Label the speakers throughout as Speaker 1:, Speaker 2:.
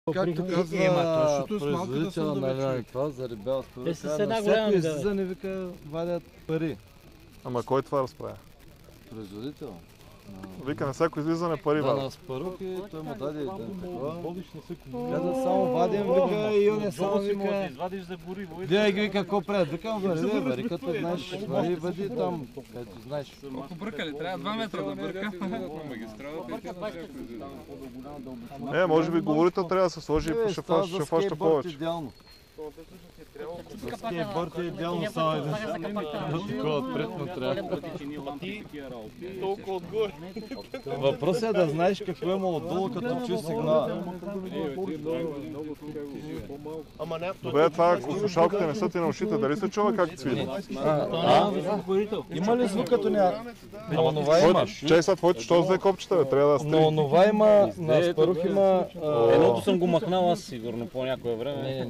Speaker 1: Както казва производителя на това за рибелство, на всяко излизане вика вадят пари.
Speaker 2: Ама кой това разправя?
Speaker 1: Производител.
Speaker 2: Вика на всяко излизане пари вадят.
Speaker 1: Да, на спарухи той му даде такова. Каза само вадим, вика и он е само вика. Вие ги вика какво правят? Викам вари, вари, като знаеш, вари въди там, където знаеш.
Speaker 3: Колко бърка ли? Трябва 2 метра да бърка.
Speaker 2: Може би говорител трябва да се сложи и ще фаща повече.
Speaker 1: За скейтборд е идеално само един. Такова отпредно трябва.
Speaker 3: Толкова отгоре.
Speaker 1: Въпросът е да знаеш какво има отдолу, като чуеш сигнала.
Speaker 2: Добре, това ако слушалките не са ти на ушите, дали се чува как цвили?
Speaker 1: Има ли звук като няма? На онова има.
Speaker 2: Чай са твоите, що взе копчета, трябва да стри.
Speaker 1: На онова има, на спарух има...
Speaker 4: Едното съм го махнал аз сигурно по някое време.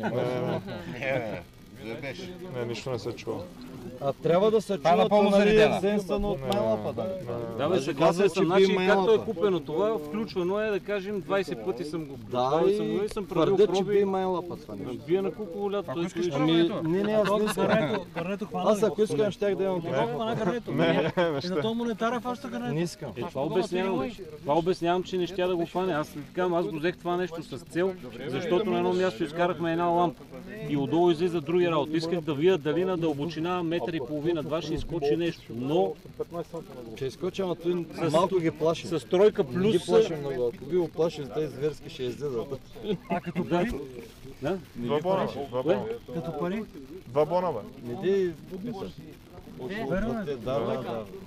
Speaker 2: Не, нищо не се чува.
Speaker 1: А трябва да се чува, нали, единствено от майлапа, да.
Speaker 4: Да, бе, съгласен съм. Значи, както е купено това, включвано е, да кажем, 20 пъти съм го
Speaker 1: Да, и твърде, че би майлапа това нещо.
Speaker 4: Вие на Куково лято.
Speaker 1: Не, аз не искам. Аз ако искам, щях да имам това.
Speaker 2: Не,
Speaker 5: И на този монетара фаща гарнето.
Speaker 1: Не искам.
Speaker 4: Това обяснявам, че не щя да го фане. Аз го взех това нещо с цел, защото на едно място изкарахме една лампа и отдолу излиза други работи. Исках да видя дали на дълбочина метър и половина, два ще изкочи нещо, но...
Speaker 1: Ще изкочи, ама той малко ги плаши.
Speaker 4: С тройка
Speaker 1: Не
Speaker 4: плюс...
Speaker 1: ги плаши много, ако би го плаши, тези зверски ще излизат.
Speaker 5: А като пари?
Speaker 4: Да?
Speaker 2: Два бона.
Speaker 5: Като пари?
Speaker 2: Два бона, бе.
Speaker 1: Иди, да.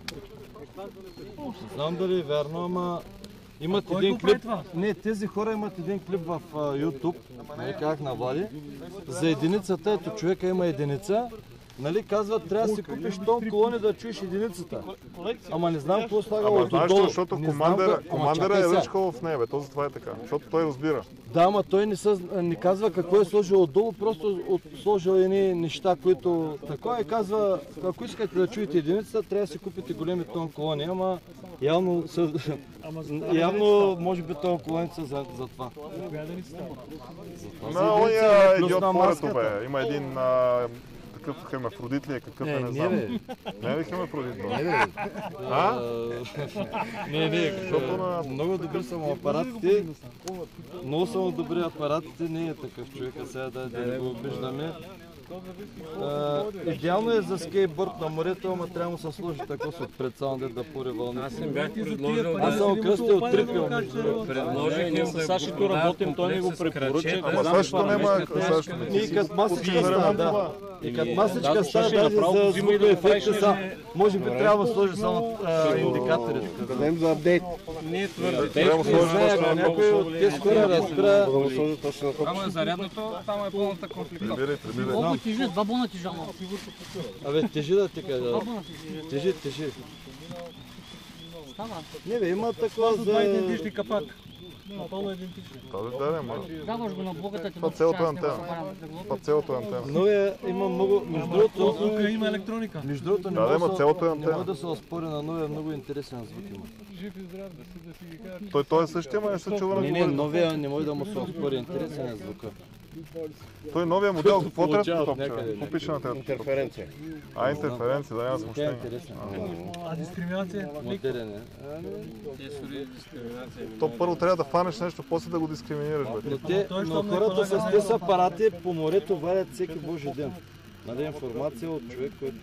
Speaker 1: Знам дали е вярно, ама имат един клип. Не, тези хора имат един клип в YouTube, нали как на Влади. За единицата, ето човека има единица. Нали казват, трябва да си купиш тон колони да чуеш единицата. Ама не знам какво слага
Speaker 2: Ама
Speaker 1: отдолу.
Speaker 2: знаеш, защото командера е ръчкал в небе, то затова е така, защото той разбира.
Speaker 1: Да, ама той не казва какво е сложил отдолу, просто сложил едни неща, които такова и казва, ако искате да чуете единицата, трябва да си купите големи тон колони, ама явно може би тон колоните са за това.
Speaker 2: На ония идиот морето, бе, има един какъв хемафродит ли е, какъв е, не знам. Не е ли хемафродит?
Speaker 1: Не, много добри са му апаратите, много са му добри апаратите, не е такъв човек, а сега да не го обиждаме. Идеално е за скейтборд на морето, ама трябва да му се сложи тако с отпред само да пори вълни.
Speaker 4: Аз съм бях предложил...
Speaker 1: Аз съм кръстил трипил.
Speaker 4: Предложих им с Сашито работим, той ми го препоръча.
Speaker 2: Ама Сашито няма...
Speaker 1: И като масичка става, да. И като масичка става, даже за звукоефекта са, може би трябва да сложи само индикаторите.
Speaker 6: Да дадем за апдейт.
Speaker 4: Не е твърде.
Speaker 2: Трябва да сложи
Speaker 1: Ако някой от тези хора разбира...
Speaker 3: Ама зарядното, там е пълната конфликта.
Speaker 5: Колко тежи? 2 бона тежа.
Speaker 1: Абе, тежи да ти кажа. Тежи.
Speaker 5: Става.
Speaker 1: Не бе, има такова за...
Speaker 5: Това е идентични капак. Напълно идентични. Да, може би на блоката ти
Speaker 2: Това целото е антена. Това целото е антена.
Speaker 1: Но има много... Между другото...
Speaker 5: Тук има електроника.
Speaker 1: Между другото не може да се оспори на новия, много интересен звук има.
Speaker 5: Жив и здрав, да си ги кажа.
Speaker 2: Той е същия, ама не се чува на
Speaker 1: Не, новия не може да му се оспори, интересен е звука.
Speaker 2: Той новия модел, какво трябва да топче? Какво пише на тези?
Speaker 6: Интерференция.
Speaker 2: Интерференция, да няма смущение.
Speaker 1: Интересен.
Speaker 5: А дискриминация?
Speaker 1: Модерен е.
Speaker 2: То първо трябва да фанеш нещо, после да го дискриминираш, бе.
Speaker 1: Но хората с тези апарати по морето варят всеки божи ден. Нали, информация от човек, който...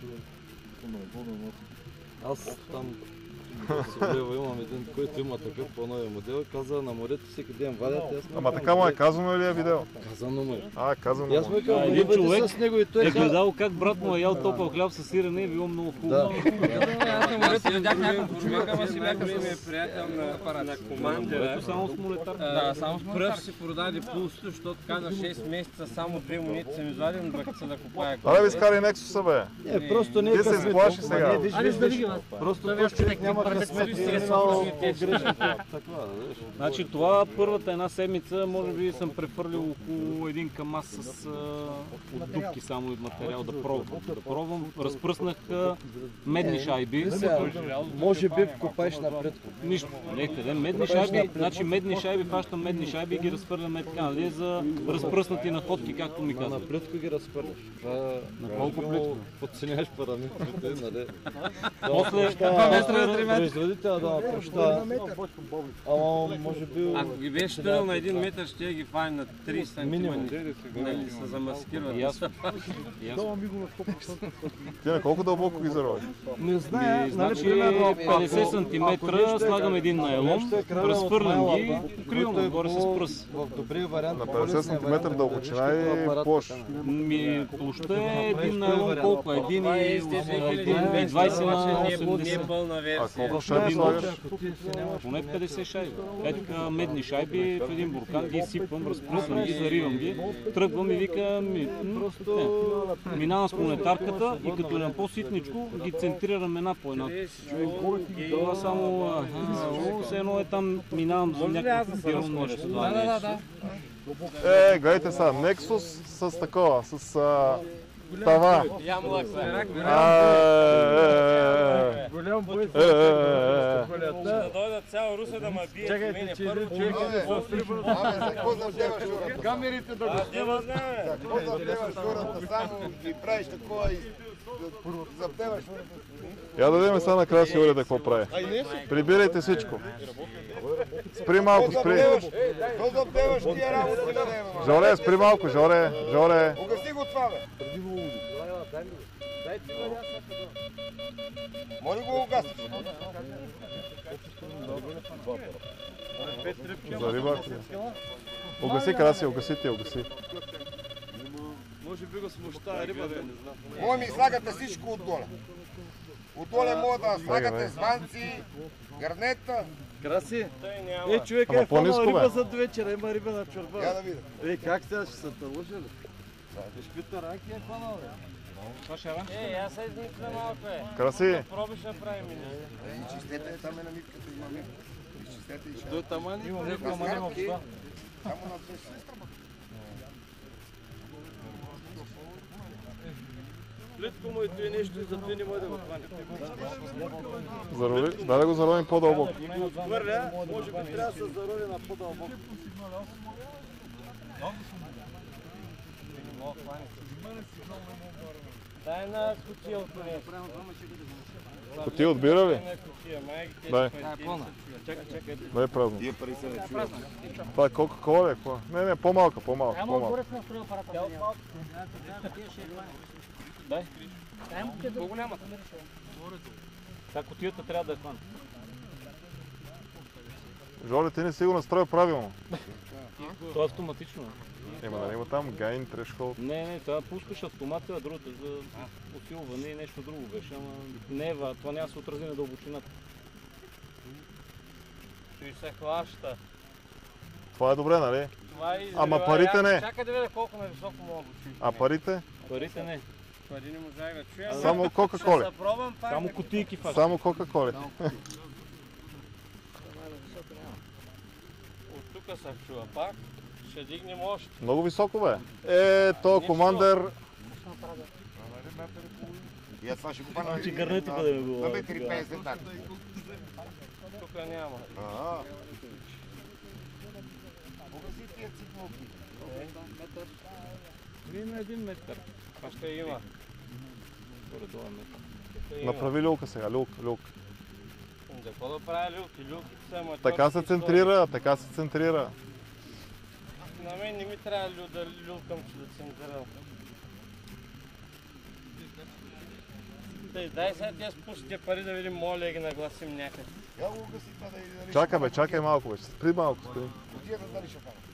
Speaker 1: Аз там имам един, който има такъв по-новия модел, каза на морето всеки ден вадят.
Speaker 2: Ама така му е казано или е видео?
Speaker 1: Казано му е.
Speaker 2: Казано
Speaker 1: И аз му казвам,
Speaker 4: един човек
Speaker 1: с него и той
Speaker 4: е гледал как брат му е ял топъл хляб с сирене и било много хубаво.
Speaker 3: Аз на морето видях няколко човека, ама си бяха с приятел на апарат.
Speaker 4: Командера. Само с монетар.
Speaker 3: Да, само с монетар. Пръв си продаде пулсото, защото каза 6 месеца, само 2 монети съм изваден, докато се да купая.
Speaker 2: Абе, ви скарай Нексуса, бе.
Speaker 1: Не, просто не е
Speaker 2: Ти се изплаши сега.
Speaker 1: Просто този човек няма
Speaker 4: Значи това първата една седмица, може би съм префърлил около един камаз с от дупки само и материал да пробвам. Разпръснах медни шайби.
Speaker 1: Може би копаеш напред.
Speaker 4: Нищо, къде медни шайби, значи медни шайби, фащам медни шайби и ги разпърляме така, нали, за разпръснати находки, както ми казват.
Speaker 1: Напредко ги разпърляш.
Speaker 4: На колко плитко?
Speaker 1: Подценяваш параметрите, нали?
Speaker 4: После
Speaker 1: производителя да прощава. Ама може би...
Speaker 3: Ако ги беше турил на 1 метър, ще ги фане на 30 сантима, нали се замаскират.
Speaker 2: Ти на колко дълбоко ги заровиш?
Speaker 1: Не знае,
Speaker 4: значи 50 см слагам един найлон, разпърлям ги, покривам отгоре с пръст.
Speaker 1: В добрия вариант.
Speaker 2: На 50 см дълбочина и площ.
Speaker 4: Площта е един найлон колко? 1,20 на 80.
Speaker 2: А колко шайби слагаш?
Speaker 4: Поне 50 шайби. Ето така медни шайби в един буркан ги сипвам, разпръсвам ги, заривам ги, тръгвам и вика, минавам с планетарката и като е по-ситничко ги центрирам една по една. Това само, все едно е там, минавам за някакво фирмно нещо.
Speaker 2: Гледайте сега, Nexus с такова, с тава.
Speaker 3: Голям бой. Да дойдат цяла Русе да ме бият. Чакайте, че един човек е
Speaker 6: камерите да го снимат. Какво завдеваш хората, само ги правиш такова и завдеваш хората.
Speaker 2: Я да видим сега накрая си Оледа какво прави. Прибирайте всичко. Спри малко, спри.
Speaker 6: Какво завдеваш тия работи да не ме?
Speaker 2: Жоре, спри малко, Жоре.
Speaker 6: Угаси го това, бе. Моля го угасиш.
Speaker 2: За риба. Угаси, Краси, угаси.
Speaker 1: Може би го смущава риба, да не знам.
Speaker 6: Може ми слагате всичко отдоле. Отдоле мога да слагате звънци, гърнета.
Speaker 1: Краси? Човека е фанал риба за вечера, има риба на чорба.
Speaker 6: Я да видя.
Speaker 1: Как сега ще се тълъжа ли? Шпита ранки е фанал, бе.
Speaker 3: Аз се измисля малко,
Speaker 2: Краси.
Speaker 3: Пробиш да правим.
Speaker 6: Изчистете, там е на нитката, има митка. Изчистете и ще.
Speaker 1: До тамани?
Speaker 6: Има митка, ама няма вода. Само на две ще
Speaker 1: Плитко му и той нещо и затова не може да го хване.
Speaker 2: Дай да го заровим по-дълбоко.
Speaker 1: Отхвърля, може би трябва да се зарови на по-дълбоко.
Speaker 3: Дай на кутия от това.
Speaker 2: Кутия отбира ли? Дай.
Speaker 3: Чакай.
Speaker 2: Дай празно. Това е Кока-Кола ли? Не, по-малка.
Speaker 4: Дай. По-голямата. Та кутията трябва да е хвана.
Speaker 2: Жоре, ти не си го настроил правилно.
Speaker 4: Това е автоматично.
Speaker 2: Има там гайн, трешхолд.
Speaker 4: Не, това пускаш автомата, а другото за усилване и нещо друго беше, ама не, това няма да се отрази на дълбочината.
Speaker 3: Той се хваща.
Speaker 2: Това е добре, нали?
Speaker 3: Това е
Speaker 2: Ама парите не.
Speaker 3: Чакай да видя колко на високо мога да чуя.
Speaker 2: А парите?
Speaker 4: Парите не.
Speaker 3: Пари не можах да чуя.
Speaker 2: Само Кока-Коли.
Speaker 4: Само кутийки факт.
Speaker 2: Само Кока-Коли.
Speaker 3: От тук се чува пак. Ще дигнем още.
Speaker 2: Много високо, бе. То командър...
Speaker 6: Я това ще го пана на
Speaker 4: гърнето къде ми го...
Speaker 6: на метри 50 так.
Speaker 3: Тук няма.
Speaker 6: Погаси тия цикнолки.
Speaker 4: На 1 метър.
Speaker 3: Това ще има.
Speaker 4: Горе-долу метър.
Speaker 2: Направи люлка сега, люлка.
Speaker 3: За какво да правя люлки? Люлките са аматьорски.
Speaker 2: Така се центрира.
Speaker 3: На мен не ми трябва да люлкам, че да центрирам. Дай сега тия спустите пари да видим, моля да ги нагласим някъде.
Speaker 6: Я го угаси това да и да реши.
Speaker 2: Чакай малко, бе. Спри малко.
Speaker 6: Кутията дали ще пана.